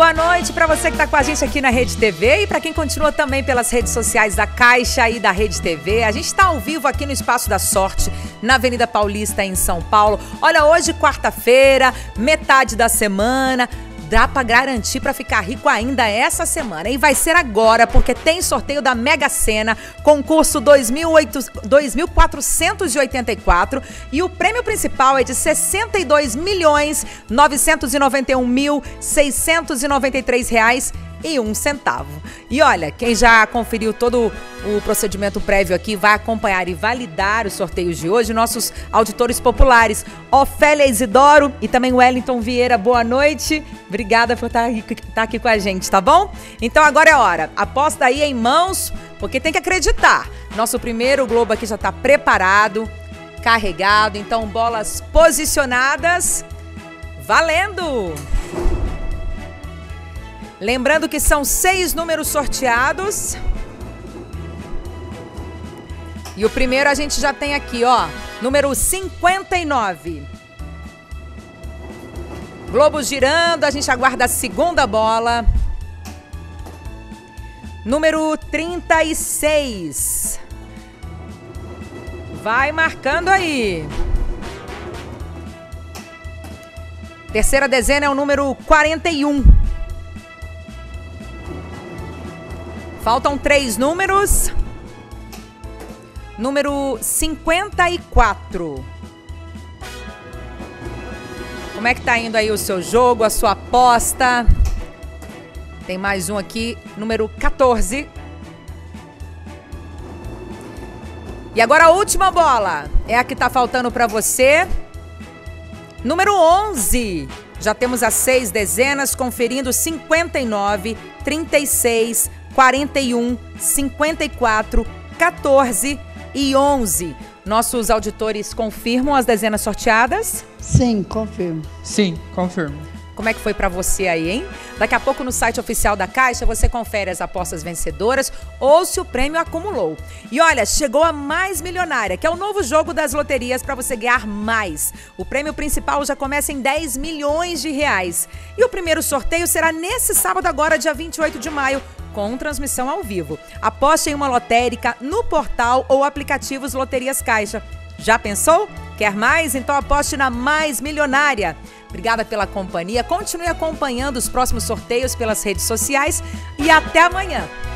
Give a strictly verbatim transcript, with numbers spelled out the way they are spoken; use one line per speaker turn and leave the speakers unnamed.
boa noite para você que está com a gente aqui na Rede T V e para quem continua também pelas redes sociais da Caixa e da Rede T V. A gente está ao vivo aqui no Espaço da Sorte, na Avenida Paulista, em São Paulo. Olha, hoje, quarta-feira, metade da semana. Dá para garantir para ficar rico ainda essa semana. E vai ser agora, porque tem sorteio da Mega Sena, concurso dois mil quatrocentos e oitenta e quatro. E o prêmio principal é de sessenta e dois milhões novecentos e noventa e um mil seiscentos e noventa e três reais e um centavo. E olha, quem já conferiu todo o procedimento prévio aqui vai acompanhar e validar os sorteios de hoje, nossos auditores populares, Ofélia Isidoro e também Wellington Vieira. Boa noite, obrigada por estar aqui, estar aqui com a gente, tá bom? Então agora é hora, aposta aí em mãos, porque tem que acreditar. Nosso primeiro globo aqui já está preparado, carregado, então bolas posicionadas, valendo! Lembrando que são seis números sorteados. E o primeiro a gente já tem aqui, ó, número cinquenta e nove. Globo girando, a gente aguarda a segunda bola. Número trinta e seis. Vai marcando aí. Terceira dezena é o número quarenta e um. Faltam três números. Número cinquenta e quatro. Como é que tá indo aí o seu jogo, a sua aposta? Tem mais um aqui, número quatorze. E agora a última bola. É a que tá faltando para você. Número onze. Já temos as seis dezenas, conferindo cinquenta e nove, trinta e seis, quarenta e um, cinquenta e quatro, quatorze e onze. Nossos auditores confirmam as dezenas sorteadas?
Sim, confirmo.
Sim, confirmo.
Como é que foi pra você aí, hein? Daqui a pouco no site oficial da Caixa você confere as apostas vencedoras ou se o prêmio acumulou. E olha, chegou a Mais Milionária, que é o novo jogo das loterias para você ganhar mais. O prêmio principal já começa em dez milhões de reais. E o primeiro sorteio será nesse sábado agora, dia vinte e oito de maio, com transmissão ao vivo. Aposte em uma lotérica no portal ou aplicativos Loterias Caixa. Já pensou? Quer mais? Então aposte na Mais Milionária. Obrigada pela companhia. Continue acompanhando os próximos sorteios pelas redes sociais e até amanhã.